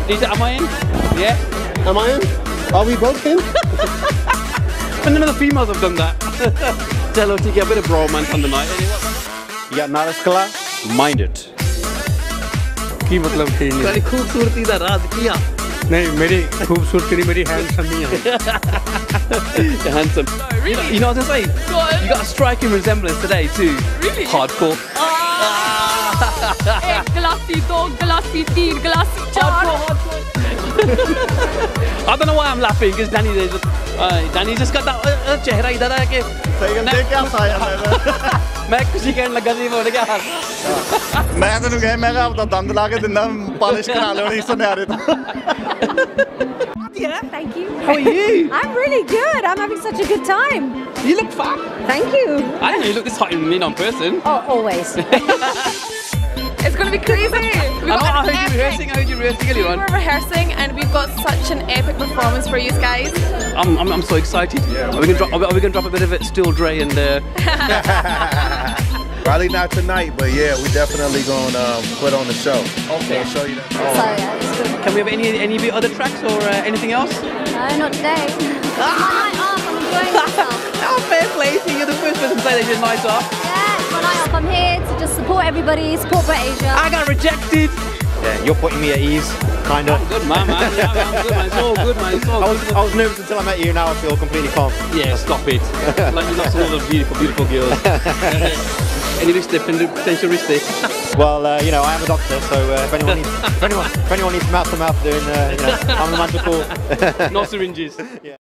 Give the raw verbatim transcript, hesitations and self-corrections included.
Is it, am I in? Yeah. Am I in? Are we both in? And none of the females have done that. Tell her to get a bit of bromance on the night. या नारस कला Mind it. की मतलब कि नहीं तेरी खूबसूरती का राज किया. नहीं मेरी खूबसूरती नहीं मेरी हैंडसम ही है. You're handsome. No, really? You know, you know what I was going to say? Go on. You got a striking resemblance today too. Really? Hardcore. एक गिलासी, दो गिलासी, तीन गिलासी, चार. I don't know why I'm laughing because Danny, just, uh, Danny just got that uh, चेहरा इधर है कि क्या साया मैं खुशी कहने लगा नहीं बोल गया मैं तेनू कहे मैं कहा आपदा दंद ला के दिंदा पालिश करा ले इस सुनहरे तो. Thank you. How are you? I'm really good. I'm having such a good time. You look fat. Thank you. I didn't know you look this hot in me in person. Oh, always. It's going to be crazy. We've I know, got I an heard you epic- rehearsing, I heard you rehearsing We anyone. were rehearsing and we've got such an epic performance for you guys. I'm, I'm, I'm so excited. Yeah, are we gonna drop? Are we gonna drop a bit of it, Still Dre and? Uh... Probably not tonight, but yeah, we definitely gonna um, put on the show. Okay. I'll show you that. So yeah, it's good. Can we have any any bit other tracks or uh, anything else? No, not today. It's my night off. I'm enjoying myself. Oh, fair play to you. You're the first person to say that you're nice off. Yeah, it's my night off. I'm here to just support everybody, support Brett Asia. I got rejected. Yeah, you're putting me at ease, kind of. Good man, man. Yeah, man, I'm good, man. It's all good, man. It's all I was, good. I was nervous until I met you, now I feel completely calm. Yeah, stop it. Like you lost all the beautiful, beautiful girls. Any wrist dip, any potential wrist dip? Well, uh, you know, I am a doctor, so uh, if anyone needs, if anyone, if anyone needs mouth to mouth doing, uh, you know, I'm the man to call. No syringes. Yeah.